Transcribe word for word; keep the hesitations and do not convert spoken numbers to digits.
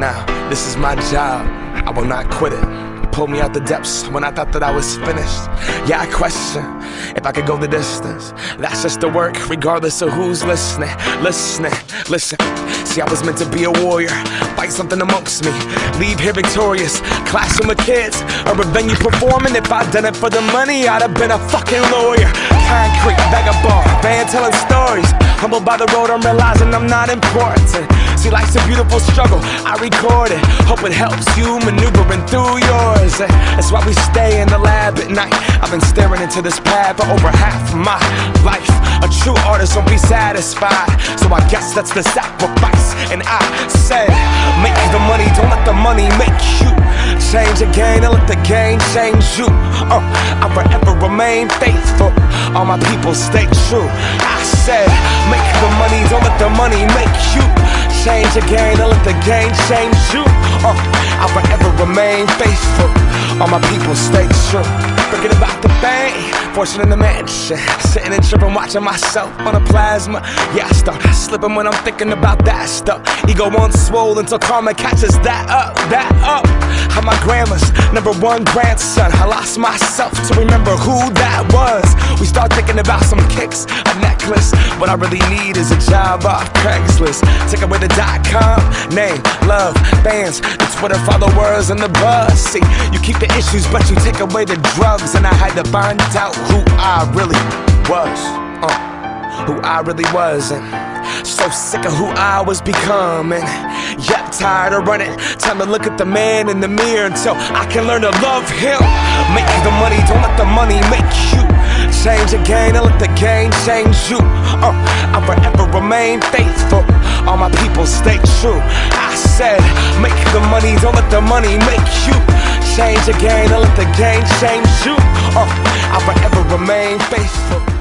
Now, this is my job, I will not quit it. Pulled me out the depths when I thought that I was finished. Yeah, I question if I could go the distance. That's just the work, regardless of who's listening. Listening, listen. See, I was meant to be a warrior, fight something amongst me, leave here victorious, clashing with kids, or a venue performing. If I'd done it for the money, I'd have been a fucking lawyer. Concrete, vagabond, van telling stories. Humbled by the road, I'm realizing I'm not important. See, life's a beautiful struggle, I record it. Hope it helps you maneuvering through yours. That's why we stay in the lab at night. I've been staring into this pad for over half my life. A true artist won't be satisfied, so I guess that's the sacrifice. And I said, make the money, don't let the money make you. Change the game, and let the game change you. uh, I forever remain faithful, all my people stay true. I said, make the money, don't let the money make you. Change the game, and let the game change you. uh, I forever remain faithful, all my people stay true. Forget about the fame, fortune in the mansion, sitting and tripping, watching myself on a plasma. Yeah, I start slipping when I'm thinking about that stuff. Ego won't swole until karma catches that up, that up. I'm my grandma's number one grandson. I lost myself to remember who that was. We start thinking about some kicks, a necklace. What I really need is a job off Craigslist. Take away the dot com, name, love, fans, the Twitter followers, and the buzz. See, you keep the issues, but you take away the drugs. And I had to find out who I really was, uh, who I really was. And so sick of who I was becoming. Yep, tired of running. Time to look at the man in the mirror until I can learn to love him. Make the money, don't let the money make you. Change the game, and let the game change you. uh, I forever remain faithful, all my people stay true. I said, make the money, don't let the money make you. Change the game, and let the game change you. uh, I forever remain faithful.